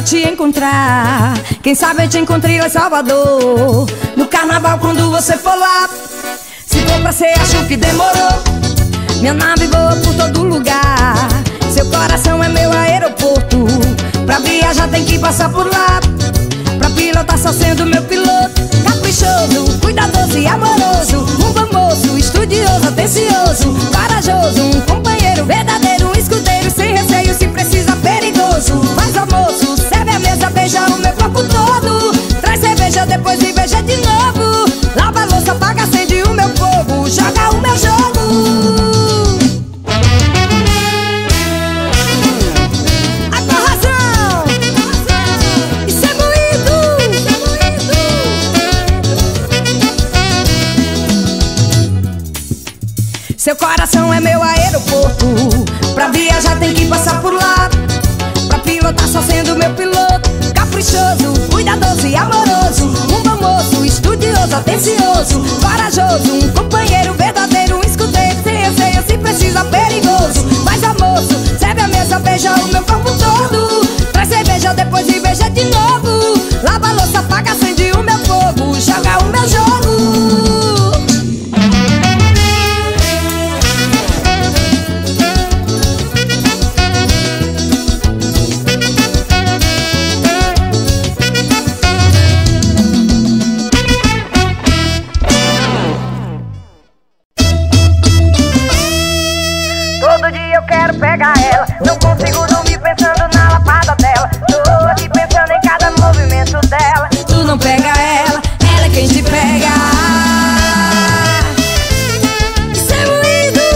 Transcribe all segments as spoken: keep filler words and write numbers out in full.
te encontrar. Quem sabe eu te encontrei lá em Salvador, no carnaval quando você for lá. Se for pra ser, acho que demorou. Minha nave voa por todo lugar. Seu coração é meu aeroporto. Pra viajar tem que passar por lá. Pra pilotar só sendo meu piloto. Caprichoso, cuidadoso e amoroso. Um bom moço, estudioso, atencioso, corajoso, um companheiro verdadeiro, um escudeiro sem receio, se precisa perigoso. Faz almoço, serve a mesa, beija o meu corpo todo. Traz cerveja, depois me beija de novo. Lava a louça, apaga, acende o meu fogo. Joga o meu jogo. Seu coração é meu aeroporto. Pra viajar tem que passar por lá. Pra pilotar só sendo meu piloto. Caprichoso, cuidadoso e amoroso. Um bom moço, estudioso, atencioso, corajoso, um companheiro verdadeiro, um escudeiro sem receio, se precisa perigoso. Faz almoço, serve a mesa, beija o meu corpo todo. Traz cerveja, depois me beija de novo. Lava a louça, apaga, acende o meu fogo. Joga o meu jogo. Todo dia eu quero pegar ela, não consigo dormir pensando na lapada dela. Tô aqui pensando em cada movimento dela. Tu não pega ela, ela é quem te pega. Isso é moído.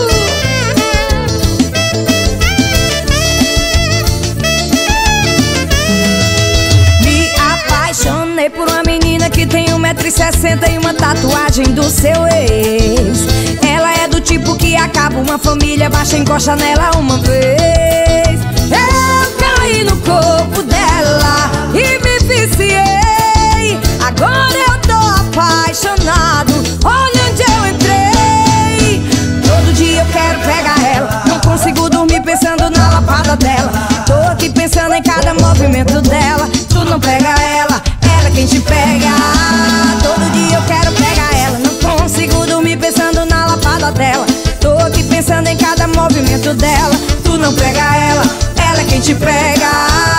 Me apaixonei por uma menina que tem um metro e sessenta e uma tatuagem do seu ex. Ela é do tipo que acaba uma família, baixa, encosta nela uma vez. Eu caí no corpo dela e me viciei. Agora eu tô apaixonado, olha onde eu entrei. Todo dia eu quero pegar ela, não consigo dormir pensando na lapada dela. Tô aqui pensando em cada movimento dela. Tu não pega ela, ela é quem te pega. Todo dia eu quero pegar ela, não consigo dormir pensando na lapada dela. Tô aqui pensando em cada movimento dela. Tu não pega ela, ela é quem te pega.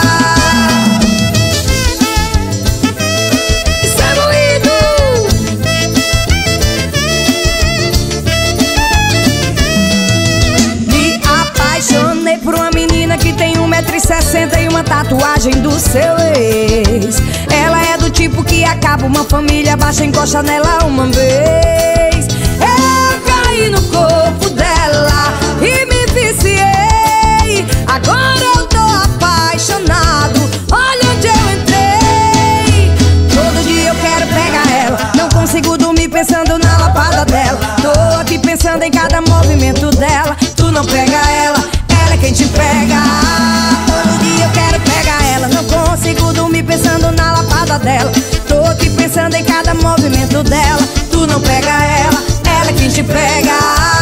Isso é moído. Me apaixonei por uma menina que tem um metro e sessenta e uma tatuagem do seu ex. Ela é do tipo que acaba uma família, baixa, encosta nela uma vez. Eu caí no corpo dela e me viciei. Agora eu tô apaixonado, olha onde eu entrei. Todo dia eu quero pegar ela, não consigo dormir pensando na lapada dela. Tô aqui pensando em cada movimento dela. Tu não pega ela, ela é quem te pega. Todo dia eu quero pegar ela, não consigo dormir pensando na lapada dela. Tô aqui pensando em cada movimento dela. Tu não pega ela, ela é quem te pega.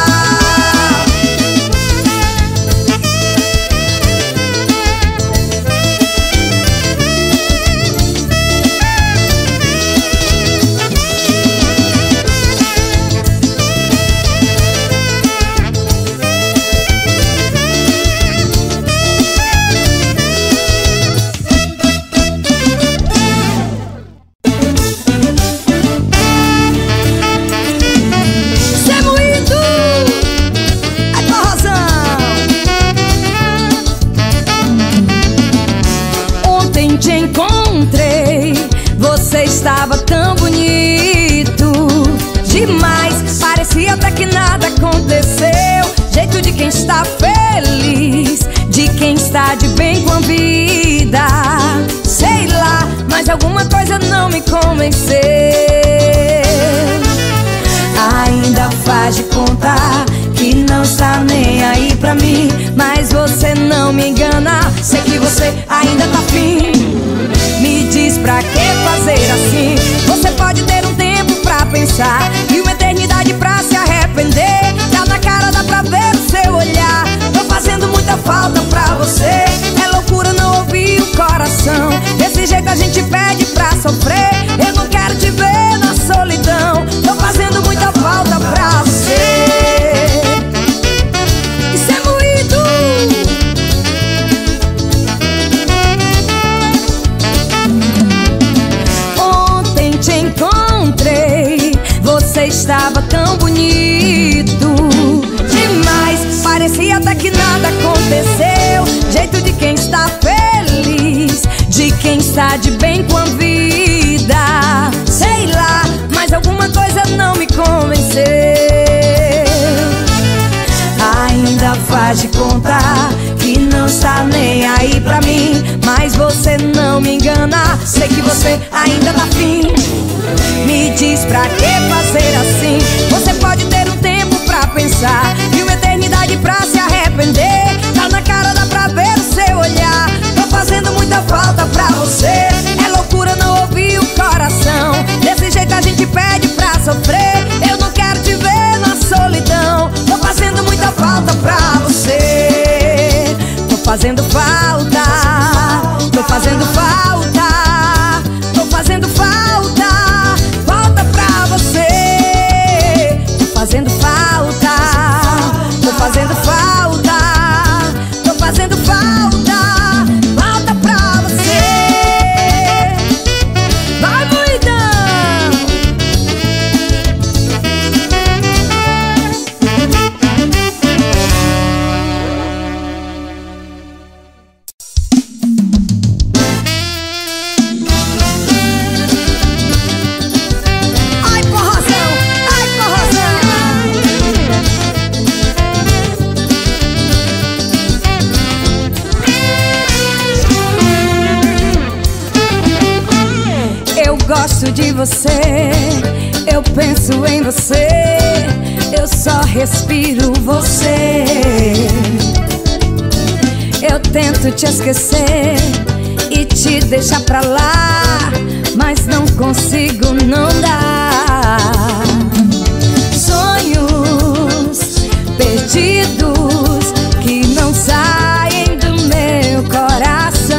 Estava tão bonito demais, parecia até que nada aconteceu. Jeito de quem está feliz, de quem está de bem com a vida. Sei lá, mas alguma coisa não me convenceu. Ainda faz de conta que não está nem aí pra mim, mas você não me engana, sei que você ainda tá afim. Me diz pra que fazer assim? Você pode ter um tempo pra pensar e uma eternidade pra se arrepender. Tá na cara, dá pra ver o seu olhar. Tô fazendo muita falta pra você. É loucura não ouvir o coração. você estava tão bonito demais. Parecia até que nada aconteceu. Jeito de quem está feliz, de quem está de bem com a vida. Sei lá, mas alguma coisa não me convenceu. Ainda faz de conta que não está nem aí pra mim, mas você não me engana. Sei que você ainda tá afim. Me diz pra que fazer assim? Você pode ter um tempo pra pensar e uma eternidade pra se arrepender. Tá na cara, dá pra ver o seu olhar. Tô fazendo muita falta pra você. É loucura não ouvir o coração. Desse jeito a gente pede pra sofrer. Eu não quero te ver na solidão. Tô fazendo muita falta pra você. Tô fazendo falta. Tô fazendo falta. Tô fazendo falta. Falta pra você. Tô fazendo falta. Tô fazendo falta. Tô fazendo falta. Falta pra você. Vai, Muidão! Ai, porrozão! Ai, porrozão! Eu gosto de você, eu penso em você, eu só respiro você. Eu tento te esquecer e te deixar pra lá, mas não consigo, não dá. Sonhos perdidos que não saem do meu coração.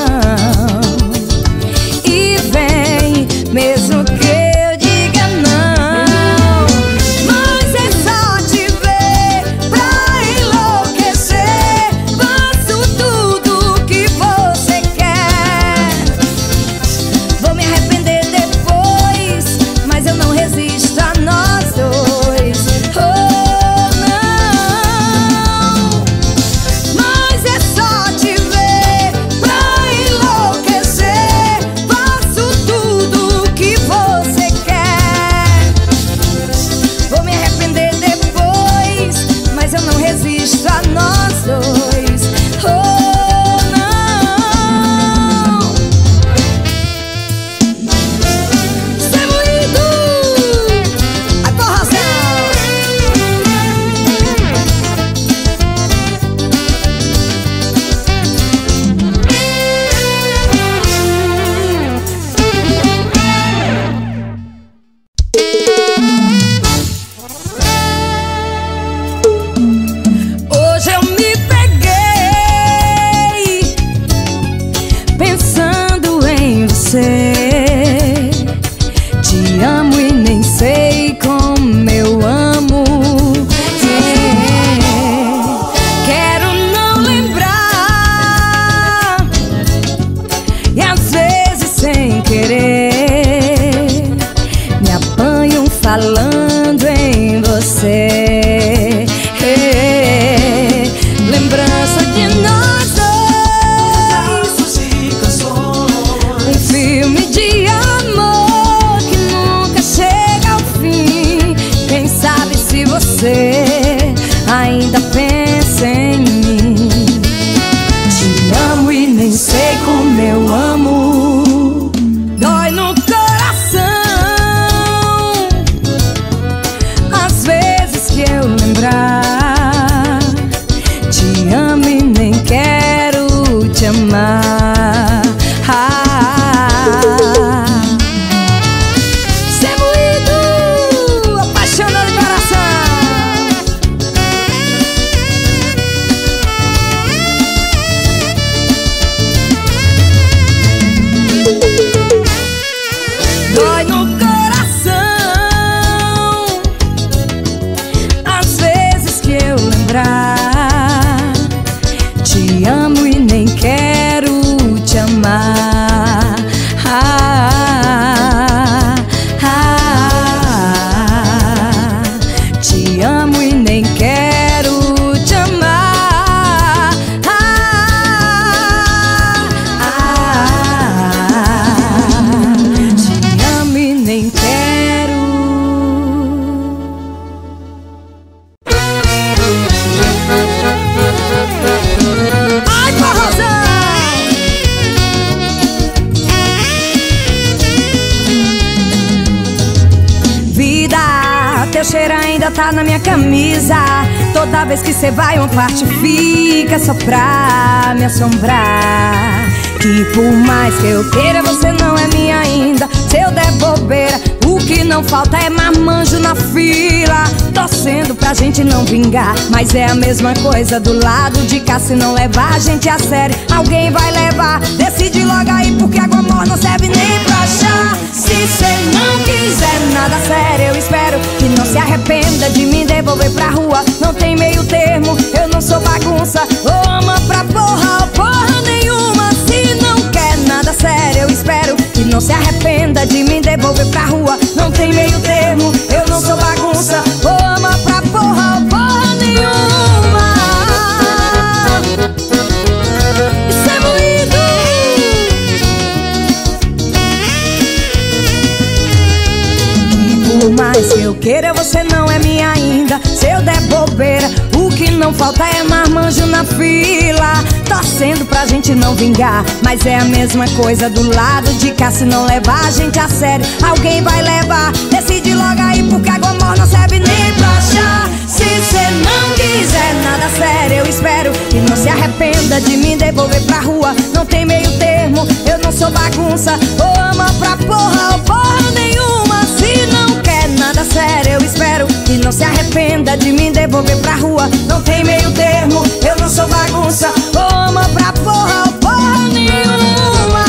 E vem, mesmo que eu diga não, mas é só te ver pra enlouquecer. Faço tudo que você quer. Vou me arrepender depois, mas eu não resisto a nós dois. Oh, não, mas é só te ver pra enlouquecer. Faço tudo que você quer. Vou me arrepender depois, mas eu não resisto a nós dois. Oh, não. Ser moído. Ai, porrozão. Hoje eu me peguei pensando em você. Te amo e nem sei como eu amo. É, quero não lembrar, e às vezes sem querer me apanham falando em você. É, lembrança de nós dois, um filme de seu cheiro ainda tá na minha camisa. Toda vez que cê vai uma parte fica só pra me assombrar. Que por mais que eu queira, você não é minha ainda. Se eu der bobeira, o que não falta é marmanjo na fila, torcendo pra gente não vingar. Mas é a mesma coisa do lado de cá. Se não levar a gente a sério, alguém vai levar. Decide logo aí, porque água morna não serve nem pra chá. Se cê não quiser nada sério, eu espero que não se arrependa de me devolver pra rua. Não tem meio termo, eu não sou bagunça. Ou ama pra porra ou porra nenhuma. Se não quer nada sério, eu espero que não se arrependa de me devolver pra rua. Não tem meio termo, eu não sou bagunça. Ou ama pra porra ou porra nenhuma. Isso é moído. Por mais que eu queira, você não é minha ainda. Se eu der bobeira, o que não falta é marmanjo na fila, torcendo pra gente não vingar. Mas é a mesma coisa do lado de cá. Se não levar a gente a sério, alguém vai levar. Decide logo aí, porque água morna não serve nem pra chá. Se cê não quiser nada sério, eu espero que não se arrependa de me devolver pra rua. Não tem meio termo, eu não sou bagunça. Ou ama pra porra ou porra nenhuma. Se não quer nada sério, eu espero que não se arrependa de me devolver pra rua. Não tem meio termo, eu não sou bagunça. Ou ama pra porra ou porra nenhuma.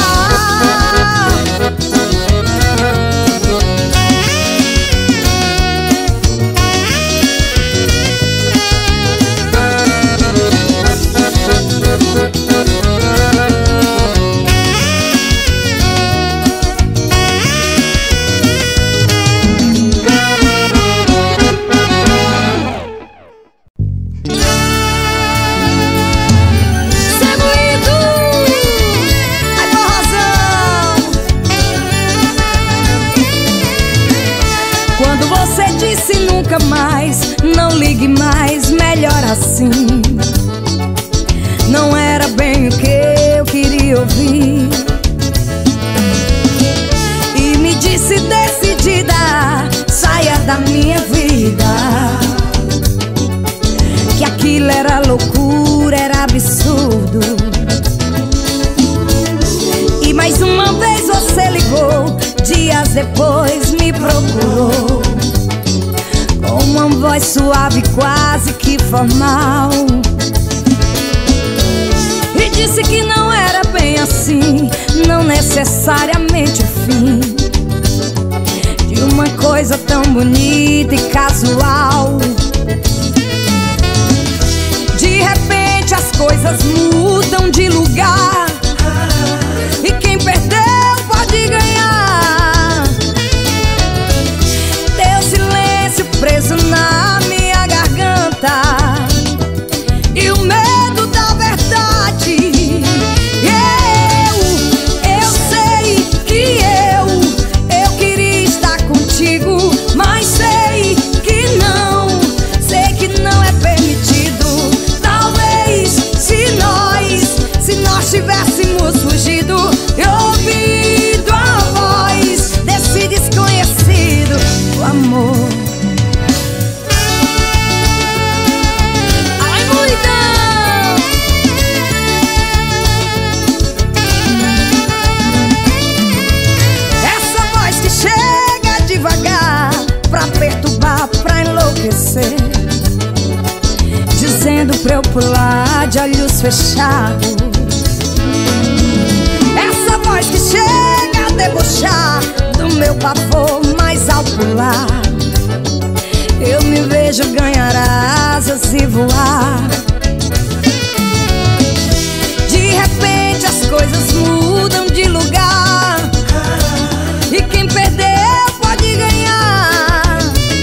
Nunca mais, não ligue mais, melhor assim. Não era bem o que eu queria ouvir. E me disse decidida, saia da minha vida. Que aquilo era loucura, era absurdo. E mais uma vez você ligou, dias depois me procurou, com uma voz suave, quase que formal, e disse que não era bem assim, não necessariamente o fim de uma coisa tão bonita e casual. De repente as coisas mudam de lugar, e quem perdeu pode ganhar. Teu silêncio preso na minha garganta, e o medo da verdade. Eu, eu sei que eu, eu queria estar contigo, mas sei que não, sei que não é permitido. Talvez se nós, se nós tivéssemos fugido e ouvido a voz desse desconhecido, o amor. Dizendo pra eu pular de olhos fechados. Essa voz que chega a debochar do meu pavor, mas ao pular eu me vejo ganhar asas e voar. De repente as coisas mudam de lugar, e quem perdeu pode ganhar.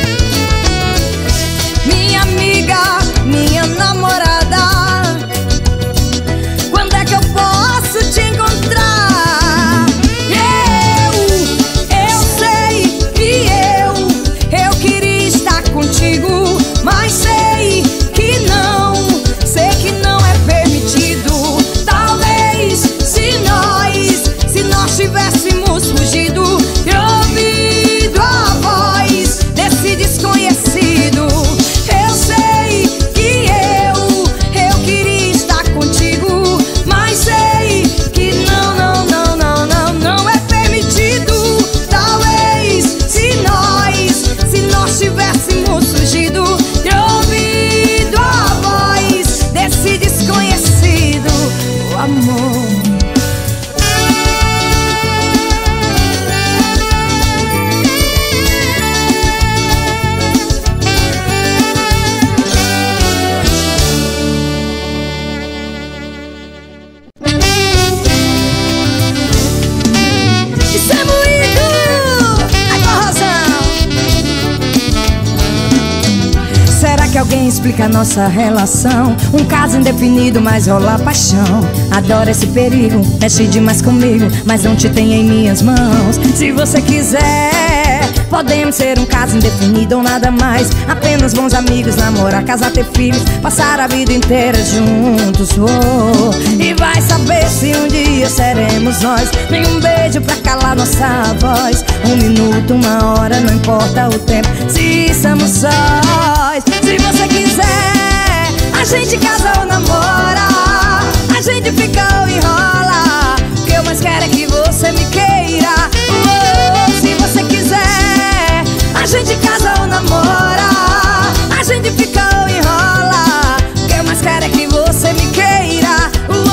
Minha amiga, minha namorada, quando é que eu posso te encontrar? Eu, eu sei que eu, eu queria estar contigo, mas sei que não, explica nossa relação. Um caso indefinido, mas rola paixão. Adoro esse perigo, mexe demais comigo, mas não te tenho em minhas mãos. Se você quiser, podemos ser um caso indefinido ou nada mais. Apenas bons amigos, namorar, casar, ter filhos, passar a vida inteira juntos. Oh, e vai saber se um dia seremos nós. Nem um beijo pra calar nossa voz. Um minuto, uma hora, não importa o tempo, se estamos sós. Se você quiser, a gente casa ou namora, a gente fica ou enrola. O que eu mais quero é que você me queira. Oh, se você quiser, a gente casa ou namora, a gente fica ou enrola. O que eu mais quero é que você me queira.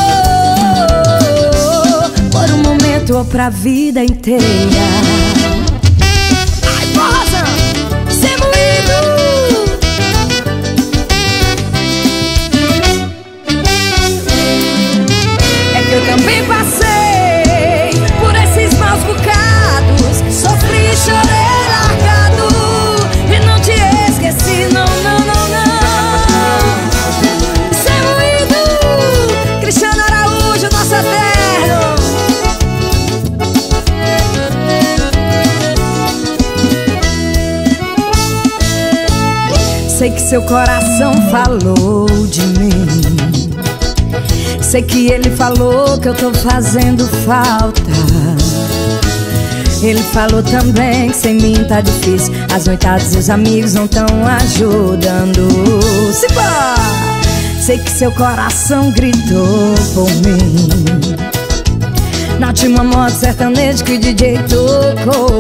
Oh, por um momento ou pra vida inteira. Ai, porra, ser moído. É que eu também passei por esses maus bocados, sofri e chorei largado, e não te esqueci, não, não, não, não. Ser moído, Cristiano Araújo, nosso eterno. Sei que seu coração falou de mim, sei que ele falou que eu tô fazendo falta. Ele falou também que sem mim tá difícil, as noitadas e os amigos não tão ajudando. Se pá! Sei que seu coração gritou por mim na última moda sertaneja que o D J tocou.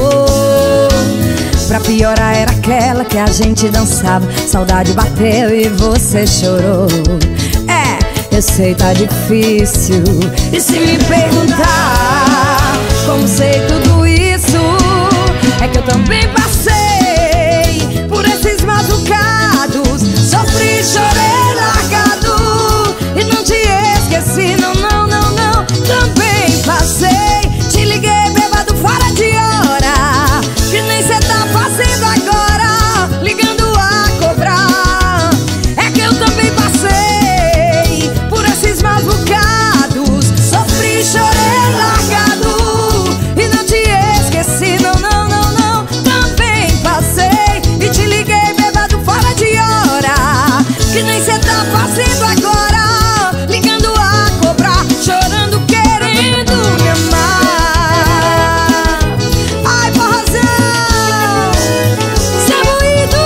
Pra piorar era aquela que a gente dançava, saudade bateu e você chorou. É, eu sei tá difícil, e se me perguntar como sei tudo isso, é que eu também passei por esses machucados, sofri, chorei largado, e não te esqueci, não, não, não, não. Também passei, te liguei bêbado fora de hora, que nem cê tá fazendo agora, ligando a cobrar. É que eu também passei por esses maus bocados, sofri, chorei largado, e não te esqueci, não, não, não, não. Também passei e te liguei bêbado fora de hora, que nem cê tá fazendo agora, ligando a cobrar, chorando, querendo me amar. Ai, porrazão, ser moído.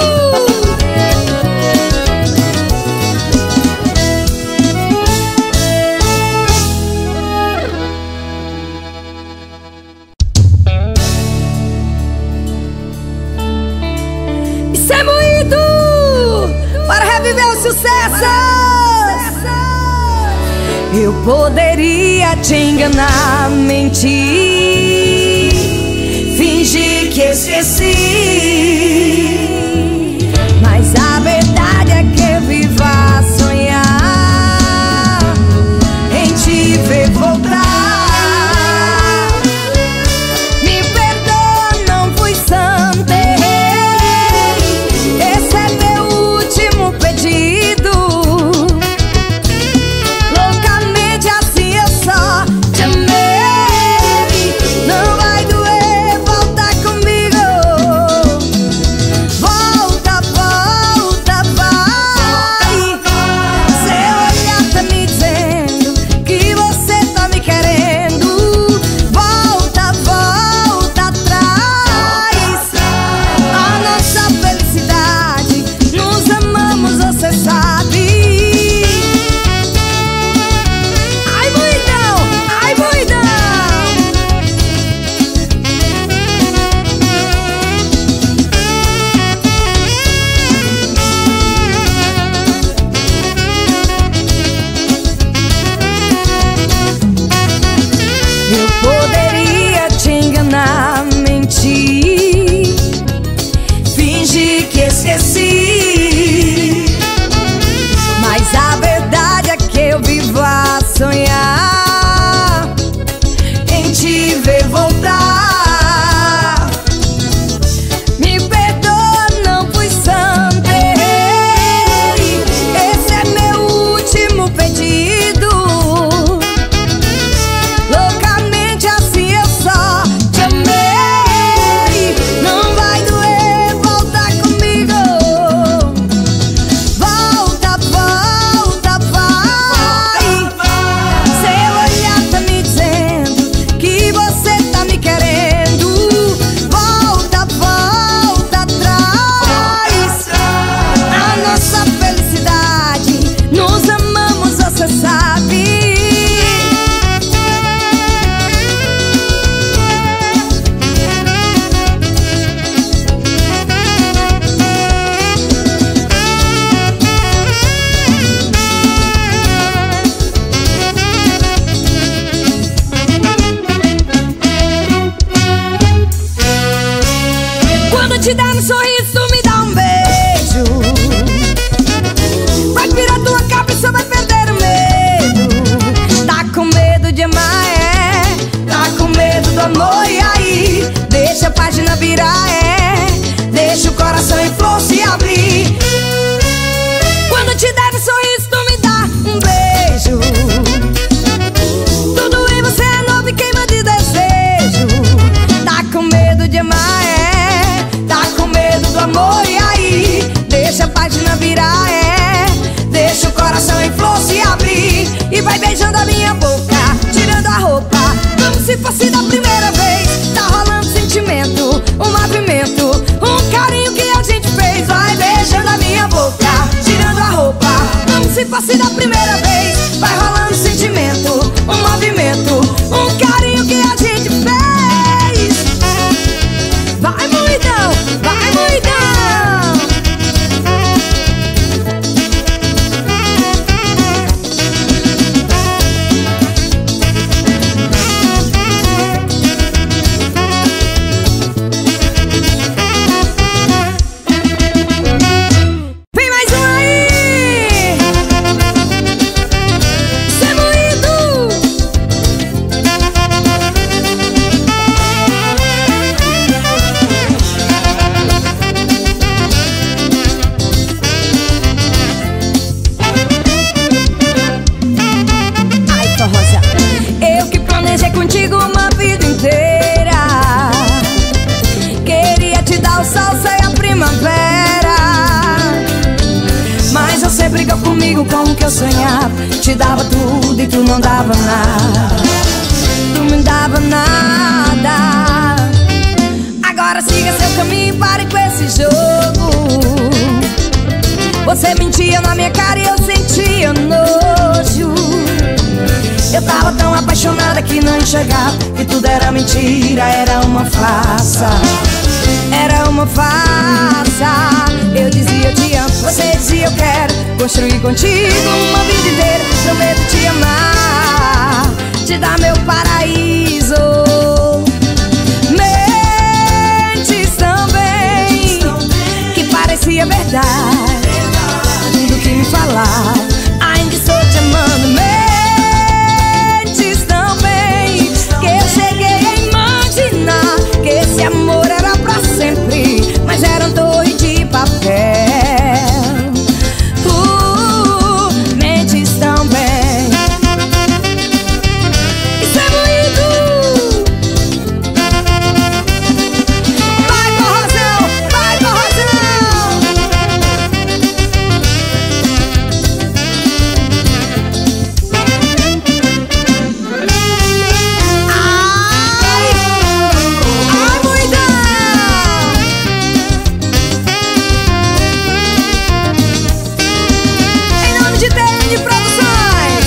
E ser moído para reviver o sucesso. Eu poderia te enganar, mentir, fingir que esqueci, mas a verdade é que eu vivo a sonhar em te ver voltar. Me perdoa, não fui santa, errei. Esse é meu último pedido. Loucamente assim eu só te amei. Não vai doer voltar comigo. amor, e aí? Deixa a página virar, é. Deixa o coração em flor se abrir. Quando te der um sorriso, tu me dá um beijo. Tudo em você é novo e queima de desejo. Tá com medo de amar, é. Tá com medo do amor, e aí? Deixa a página virar, é. Deixa o coração em flor se abrir. E vai beijando a minha boca, tirando a roupa, como se fosse da primeira vez. Tá rolando sentimento, um movimento, um carinho que a gente fez. Vai beijando a minha boca, tirando a roupa, como se fosse da primeira vez. Vai rolando sentimento, um movimento, um carinho que a gente fez. Vai muidão, vai muidão. Com o que eu sonhava, te dava tudo e tu não dava nada. Tu me dava nada. Agora siga seu caminho, pare com esse jogo. Você mentia na minha cara e eu sentia nojo. Eu tava tão apaixonada que não enxergava que tudo era mentira, era uma farsa. Era uma farsa. Eu dizia eu te amo, você dizia eu quero construir contigo uma vida inteira. Prometo te amar, te dar meu paraíso. Mentes também, que parecia verdade, tudo que me falava, ainda estou te amando. Mentes também, que eu cheguei a imaginar que esse amor era pra sempre, mas era um torre de papel. Uh, mentes também. Isso é moído. Vai, corrosão, vai, corrosão. Ai, ai, moidão. Em nome de T N Produções.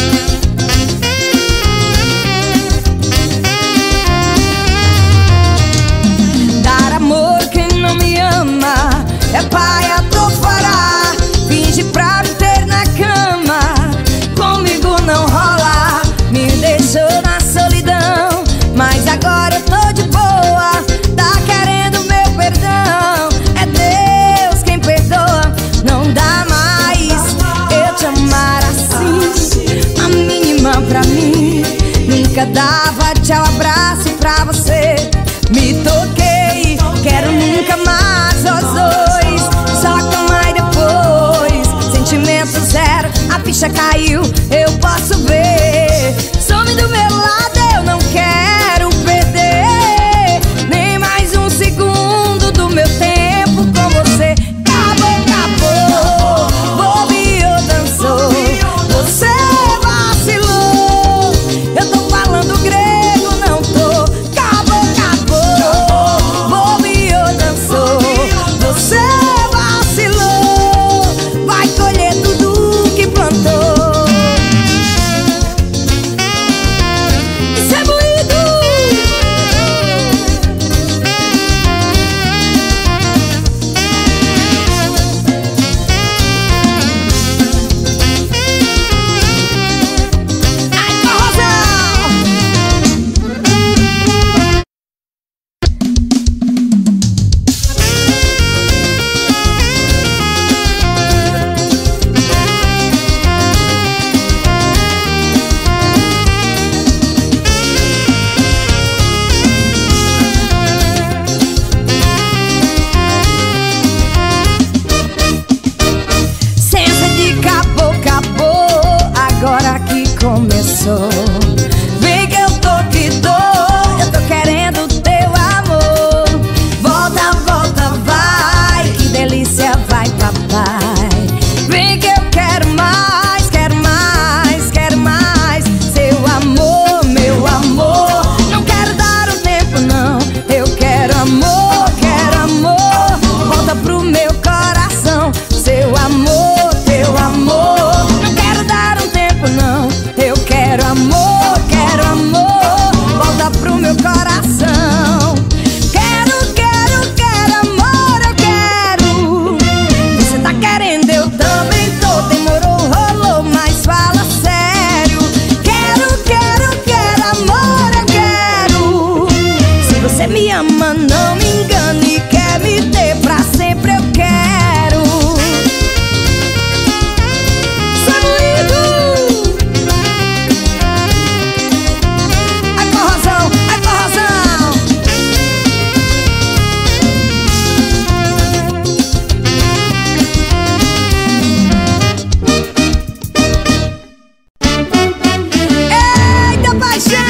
Dar amor quem não me ama é paia do fará. Finge pra me ter na cama, comigo não rola. Me deixou na solidão, mas agora eu tô de boa. Tá querendo meu perdão, é Deus quem perdoa. Não dá mais eu te amar assim, a mínima pra mim. Nunca dava tchau, abraço pra você. Me toquei, quero nunca mais os dois. Só cama e depois, sentimento zero, a ficha caiu, eu posso ver. Some do meu lado, eu não quero perder nem mais um segundo do meu tempo com você. Acabou, acabou, bobeou, dançou, você vacilou. Eu tô falando grego, não tô. Acabou, me ama, não me engana e quer me ter pra sempre, eu quero. Samuído! Ai, corrosão, ai, corrosão! Eita, paixão!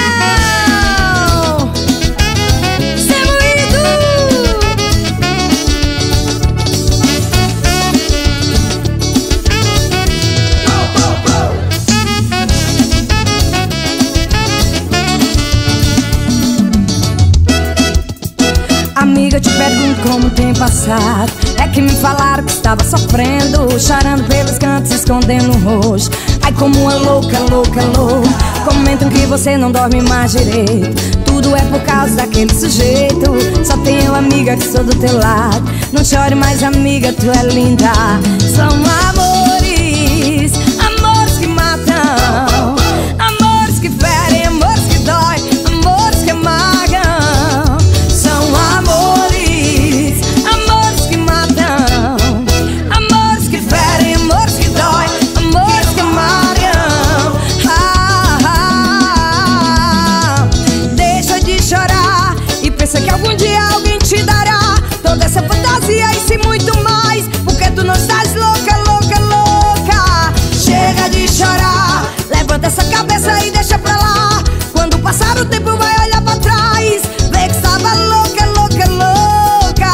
Amiga, eu te pergunto como tem passado. É que me falaram que estava sofrendo, chorando pelos cantos, escondendo o rosto. Ai, como uma louca, louca, louca. Comentam que você não dorme mais direito. Tudo é por causa daquele sujeito. Só tenho amiga que sou do teu lado. Não chore mais, amiga, tu é linda. São amores, amores que matam, amores que ferem, amores que dói, amores que amargam. São amores, amores que matam, amores que ferem, amores que dói, amores que amargam. Ah, ah, ah. Deixa de chorar e pensa que algum dia alguém te dará toda essa fantasia e se muito mais, porque tu não estás louca, louca, louca. Chega de chorar, levanta essa cabeça e deixa pra lá. Quando passar o tempo vai olhar pra trás, vê que estava louca, louca, louca.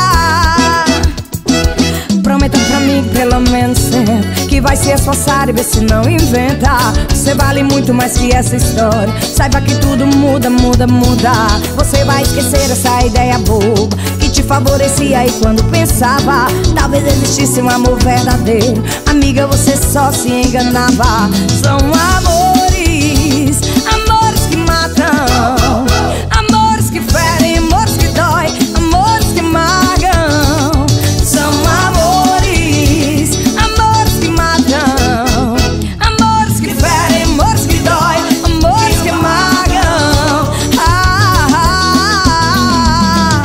Prometa pra mim pelo menos sempre que vai se esforçar e ver se não inventa. Você vale muito mais que essa história. Saiba que tudo muda, muda, muda. Você vai esquecer essa ideia boba que te favorecia aí quando pensava talvez existisse um amor verdadeiro. Amiga, você só se enganava. São amores, amores que matam, amores que ferem, amores que dói, amores que amargam. São amores, amores que matam, amores que ferem, amores que dói, amores que amargam. Ah, ah, ah.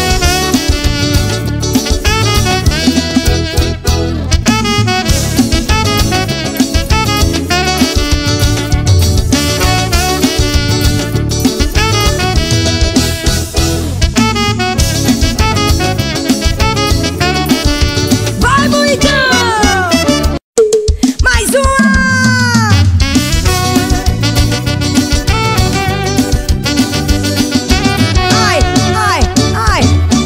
Vai, Moicão! Mais uma! Ai, ai, ai!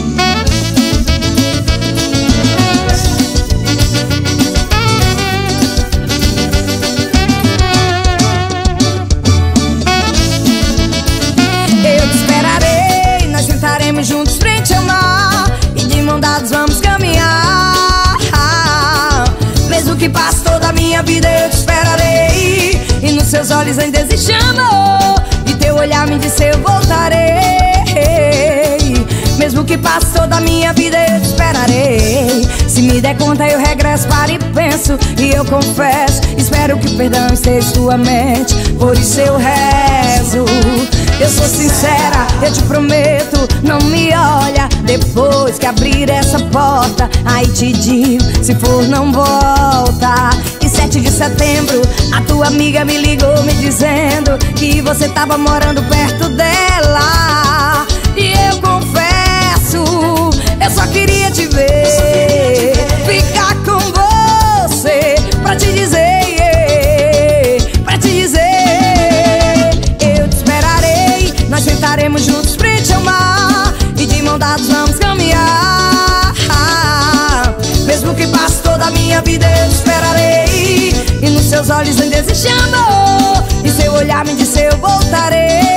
Eu te esperarei, nós sentaremos juntos frente ao mar e de mão dadas vamos caminhar. Mesmo que passe toda a minha vida eu te esperarei, e nos seus olhos ainda existe amor, e teu olhar me disse eu voltarei. Mesmo que passe toda a minha vida eu te esperarei. Se me der conta eu regresso para e penso, e eu confesso, espero que o perdão esteja em sua mente. Por isso eu rezo. Eu sou sincera, eu te prometo, não me olha depois que abrir essa porta. Aí te digo, se for não volta. E sete de setembro, a tua amiga me ligou me dizendo que você tava morando perto dela. E eu confesso, eu só queria te ver, ficar com você, pra te dizer, pra te dizer. Eu te esperarei, nós sentaremos juntos frente ao mar e de mão dadas vamos caminhar. Mesmo que passe toda a minha vida eu te esperarei, e nos seus olhos ainda existe amor, e seu olhar me disse eu voltarei.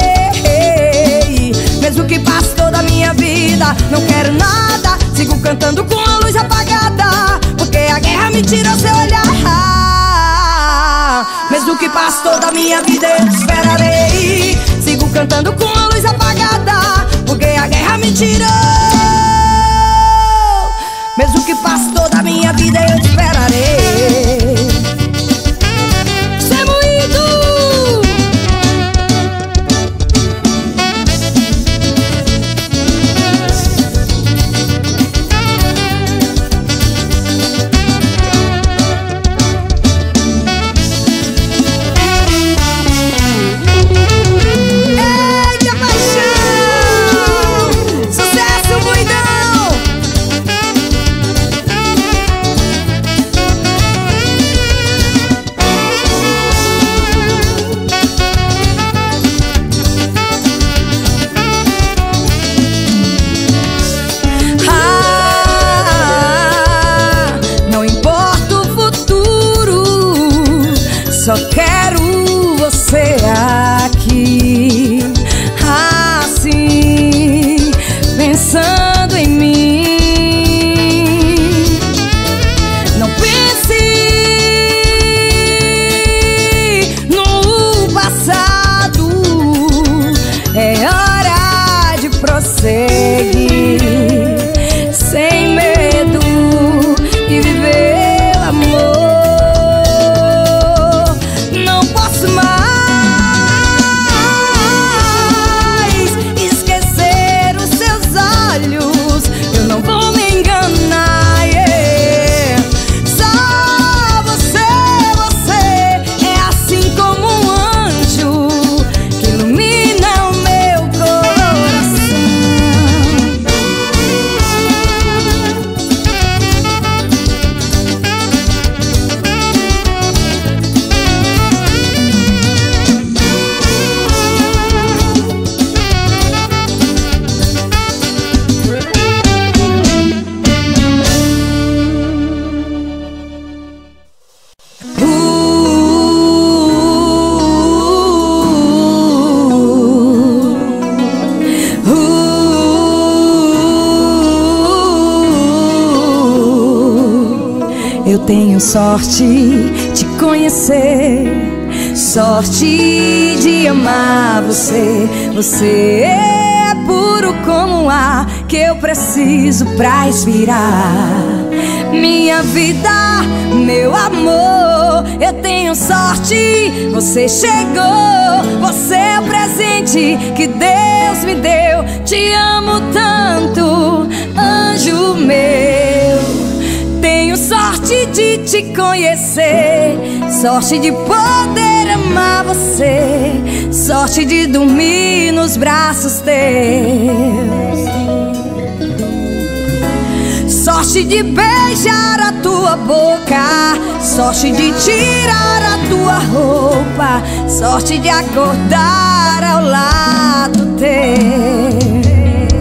Mesmo que passe toda a minha vida, não quero nada, sigo cantando com a luz apagada, porque a guerra me tirou seu olhar. Mesmo que passe toda a minha vida eu te esperarei, sigo cantando com a luz apagada, porque a guerra me tirou. Mesmo que passe toda a minha vida eu te esperarei. só quero você aqui, assim, pensando em mim. Não pense no passado, é hora de prosseguir sem medo e viver o amor. Não posso mais esquecer os seus olhos, eu não vou me enganar, yeah. Só você, você é assim como um anjo que ilumina o meu coração. Eu tenho sorte de conhecer, sorte de amar você. Você é puro como o ar que eu preciso pra respirar. Minha vida, meu amor, eu tenho sorte, você chegou. Você é o presente que Deus me deu. Te amo tanto, anjo meu. Tenho sorte de te conhecer, sorte de poder amar você, sorte de dormir nos braços teus, sorte de beijar a tua boca, sorte de tirar a tua roupa, sorte de acordar ao lado teu.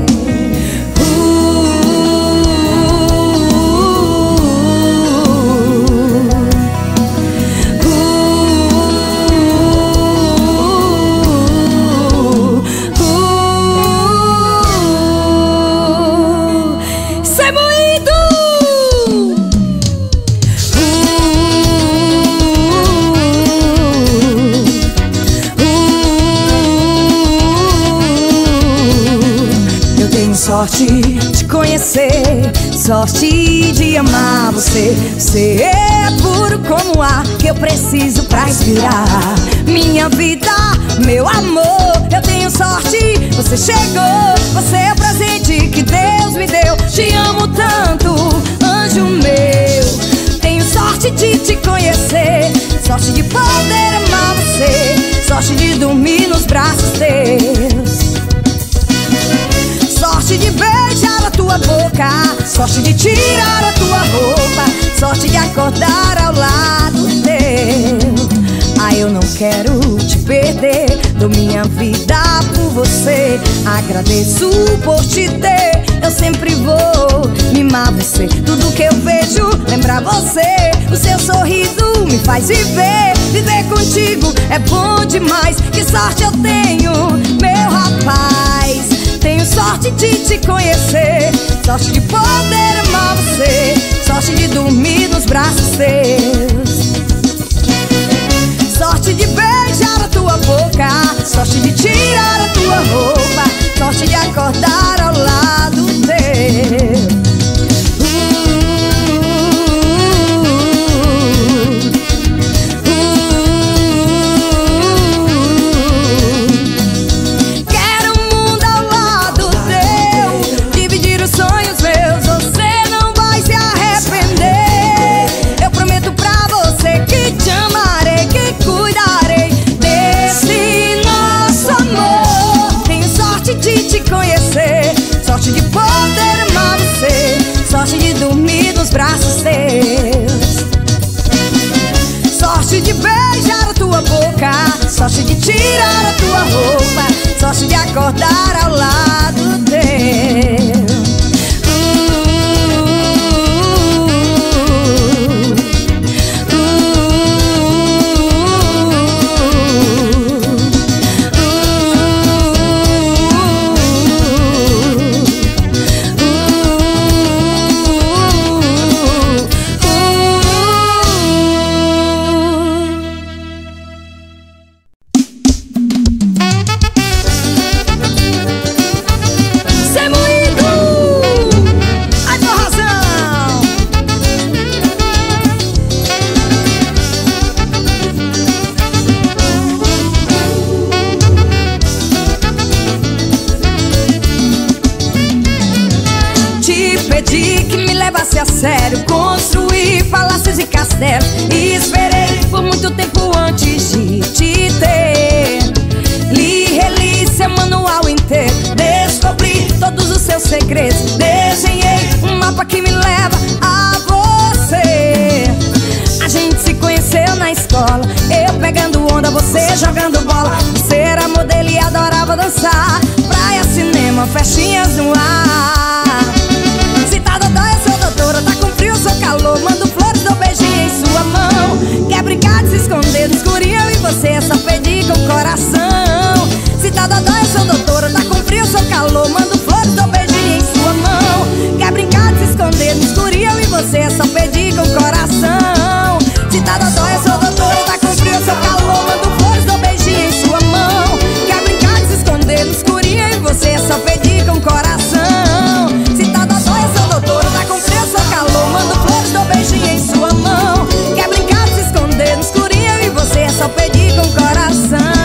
Sorte de conhecer, sorte de amar você. Você é puro como o ar que eu preciso pra respirar. Minha vida, meu amor, eu tenho sorte, você chegou. Você é o presente que Deus me deu. Te amo tanto, anjo meu. Tenho sorte de te conhecer, sorte de poder amar você, sorte de dormir nos braços teus, sorte de beijar a tua boca, sorte de tirar a tua roupa, sorte de acordar ao lado teu. Ah, eu não quero te perder, dou minha vida por você. Agradeço por te ter, eu sempre vou mimar você. Tudo que eu vejo lembra você, o seu sorriso me faz viver. Viver contigo é bom demais, que sorte eu tenho, meu rapaz. Tenho sorte de te conhecer, sorte de poder amar você, sorte de dormir nos braços teus, sorte de beijar a tua boca, sorte de tirar a tua roupa, sorte de acordar ao lado teu. Sorte de poder amar você, sorte de dormir nos braços teus, sorte de beijar a tua boca, sorte de tirar a tua roupa, sorte de acordar ao lado teu. Uh, uh, uh, pedi que me levasse a sério, construí palácios e castelos, e esperei por muito tempo antes de te ter. Li, reli seu manual inteiro, descobri todos os seus segredos, desenhei um mapa que me leva a você. A gente se conheceu na escola, eu pegando onda, você jogando bola. Você era modelo e adorava dançar, praia, cinema, festinhas no ar. Se tá dodói, eu sou doutora, tá com frio, eu sou calor, mando flores, dou beijinho em sua mão. Quer brincar de se esconder no escurinho, e você é só pedir com o coração. Se tá dodói, eu sou doutora, tá com frio, eu sou calor, mando flores, dou beijinho em sua mão. Quer brincar de se esconder no escurinho, e você é só pedir com o coração. Se tá dodói, eu sou doutora, tá com frio, eu sou calor, mando flores, dou beijinho em sua mão. Quer brincar de se esconder no escurinho, e você é só pedir com o coração. Se tá dodói, eu sou doutora, tá com frio, eu sou calor, mando flores, dou beijinho em sua mão. Quer brincar de se esconder no escurinho, e você é só pedir com o coração.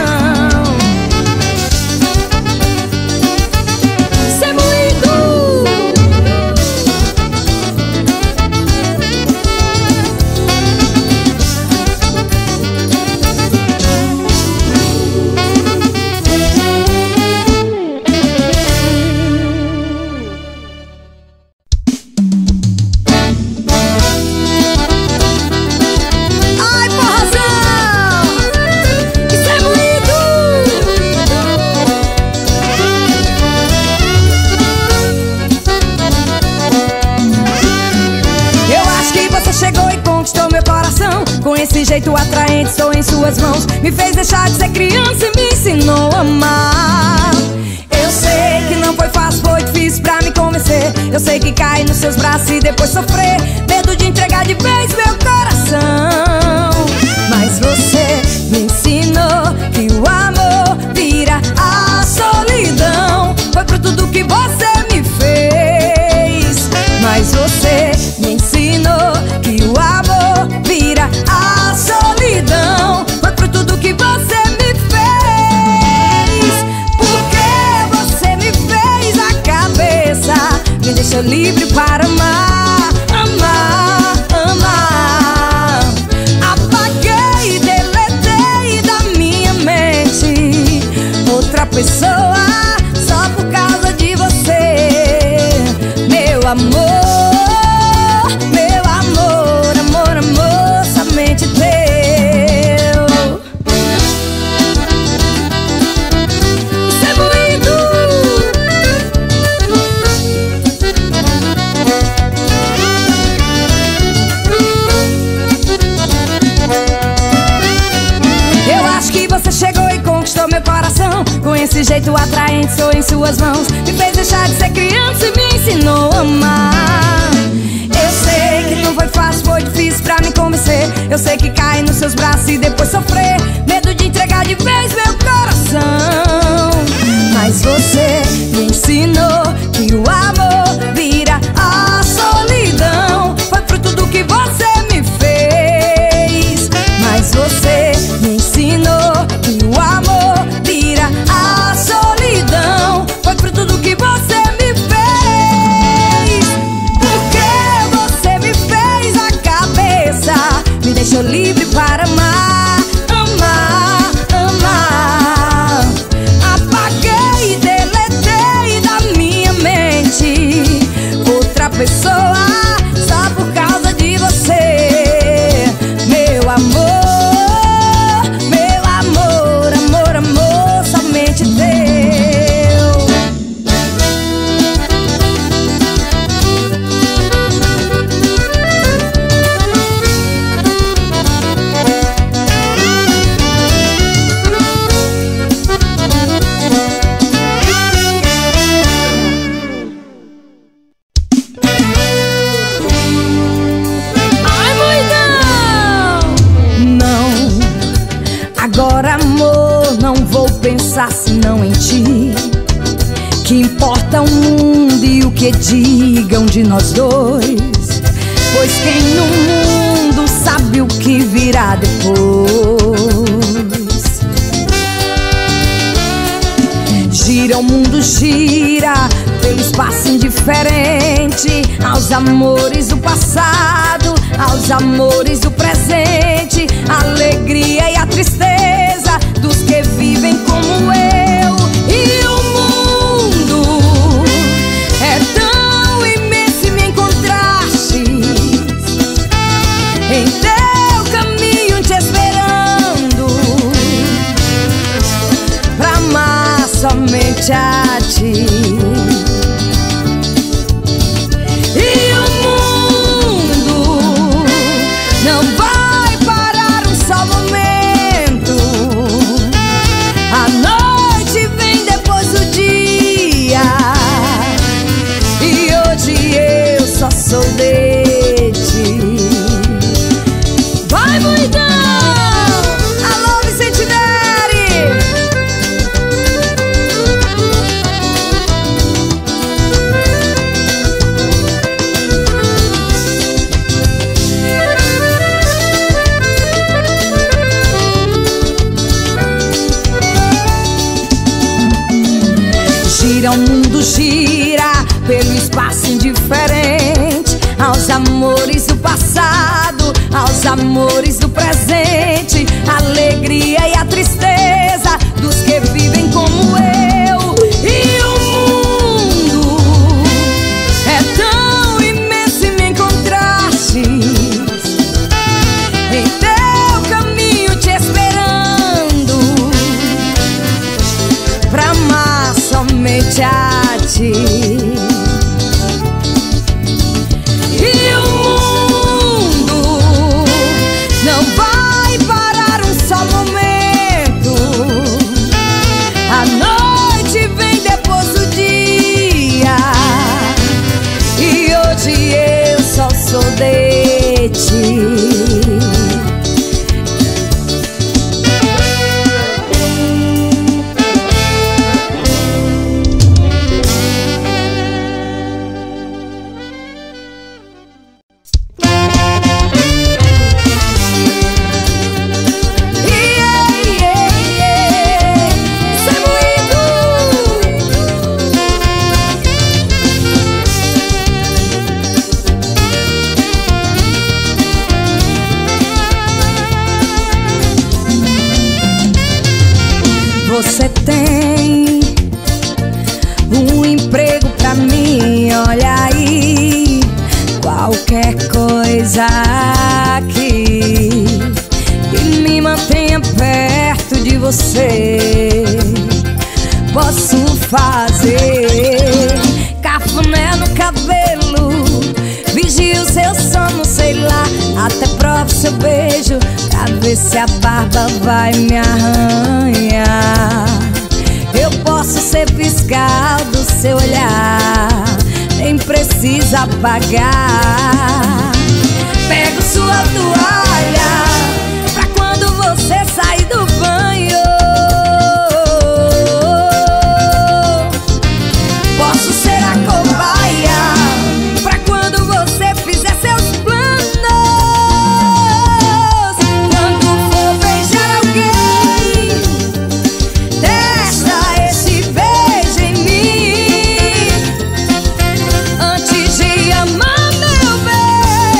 Com esse jeito atraente, estou em suas mãos. Me fez deixar de ser criança e me ensinou a amar. Eu sei que não foi fácil, foi difícil pra me convencer. Eu sei que cair nos seus braços e depois sofrer, medo de entregar de vez meu coração. Mas você me ensinou que o amor vira a solidão. Foi por tudo que você me fez. Mas você me ensinou que o amor vira a solidão. Foi por tudo que você me fez. Porque você me fez a cabeça, me deixou livre para amar, amar, amar. Apaguei e deletei da minha mente outra pessoa só por causa de você. Meu amor, meu coração. Com esse jeito atraente, sou em suas mãos. Me fez deixar de ser criança e me ensinou a amar. Eu sei que não foi fácil, foi difícil pra me convencer. Eu sei que cair nos seus braços e depois sofrer, medo de entregar de vez meu coração. Mas você me ensinou que o amor vira a solidão. Foi por tudo que você me fez. Mas você me ensinou que o amor vira a solidão. Foi por tudo que você me fez. Porque você me fez a cabeça, me deixou livre para amar, amar, amar. Apaguei e deletei da minha mente outra pessoa só por causa de você. Meu amor, senão em ti. Que importa o mundo e o que digam de nós dois, pois quem no mundo sabe o que virá depois. Gira, o mundo gira pelo espaço indifícil indiferente aos amores do passado, aos amores do presente, a alegria e a tristeza dos que vivem como eu. E o mundo é tão imenso e me encontraste em teu caminho te esperando pra amar somente a ti. E o mundo não vai parar um só momento. A noite vem depois do dia, e hoje eu só sou de ti. Vai, Muidão! Alô, Vicente Neri! Gira, o mundo gira pelo espaço indiferente aos amores do passado, aos amores do presente, a alegria e a tristeza dos que vivem como eu. E o mundo é tão imenso e me encontraste em teu caminho te esperando pra amar somente a ti. E o mundo não vai parar um só momento. A noite vem depois do dia, e hoje eu só sou de ti. Você tem um emprego pra mim, olha aí, qualquer coisa aqui que me mantenha perto de você. Posso fazer cafuné no cabelo, vigio seu sono, sei lá, até provo seu beijo pra ver se a barba vai me arranhar. Eu posso ser fiscal do seu olhar, nem precisa pagar. Pego sua toalha pra quando você sair do banho. Posso ser a cobaia pra quando você fizer seus planos. Quando for beijar alguém, testa esse beijo em mim. Antes de amar, meu bem,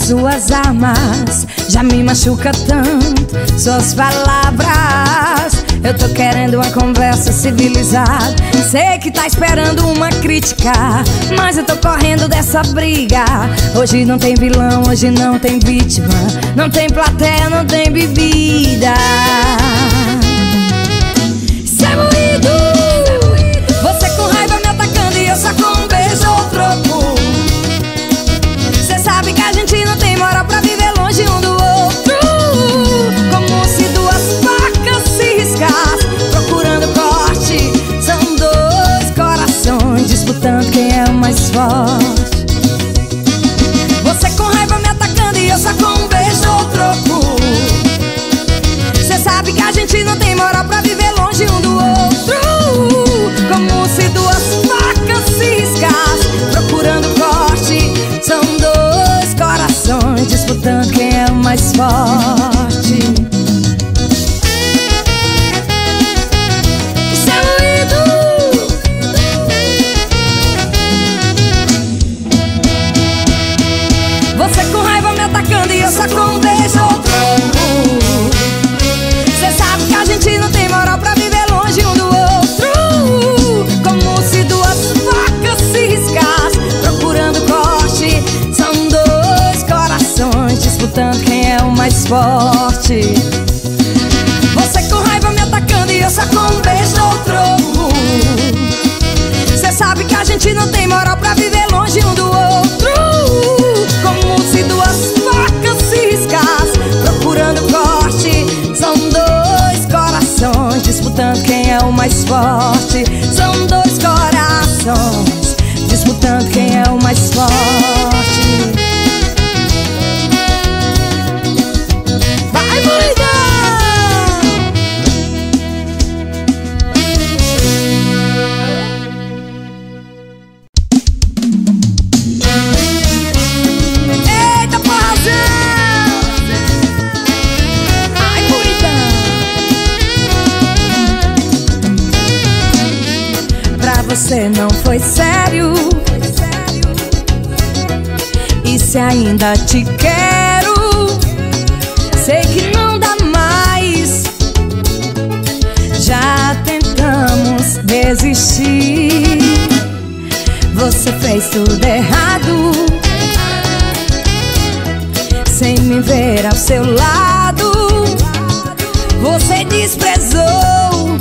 Suas armas já me machuca tanto, suas palavras. Eu tô querendo uma conversa civilizada. Sei que tá esperando uma crítica, mas eu tô correndo dessa briga. Hoje não tem vilão, hoje não tem vítima, não tem plateia, não tem bebida. Cê é moído, você com raiva me atacando e eu só com um beijo ou troco. Cê sabe que a gente não tem moral pra viver longe um do outro. Como se duas facas se riscassem, procurando corte. São dois corações disputando quem é o mais forte. Você com raiva me atacando e eu só com um beijo ou troco. Cê sabe que a gente não tem moral pra viver longe um do outro. Como se duas facas se riscassem, procurando corte. São dois corações disputando quem é o mais forte. Isso é moído. Você com raiva me atacando e eu só com um beijo ou troco. Cê sabe que a gente não tem moral pra viver longe um do outro. Como se duas facas se riscassem, procurando corte. São dois corações disputando quem é o mais forte. Você com raiva me atacando e eu só com um beijo ou troco. Cê sabe que a gente não tem moral pra viver longe um do outro. Como se duas facas se riscassem, procurando corte. São dois corações disputando quem é o mais forte. São dois corações disputando quem é o mais forte. Vai, moída! Eita, porrazão! Ai, moída! Pra você não foi sério, e se ainda te quero, sei que não dá mais. Já tentamos desistir. Você fez tudo errado, sem me ver ao seu lado. Você desprezou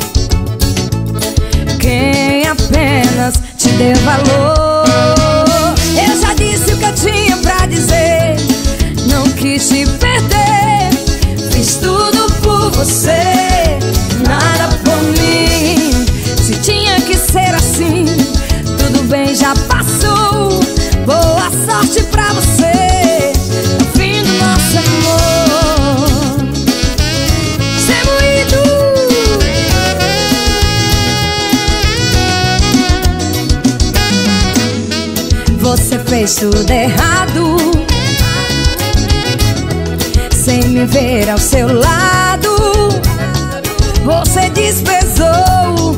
quem apenas te deu valor. Eu já disse o que eu tinha pra dizer, não quis te perder. Fiz tudo por você, nada por mim. Se tinha que ser assim, tudo bem, já passou. Boa sorte pra você no fim do nosso amor. Cê é moído. Você fez tudo errado, sem me ver ao seu lado. Você desprezou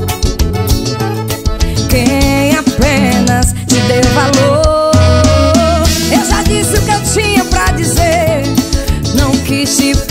quem apenas te deu valor. Eu já disse o que eu tinha pra dizer, não quis te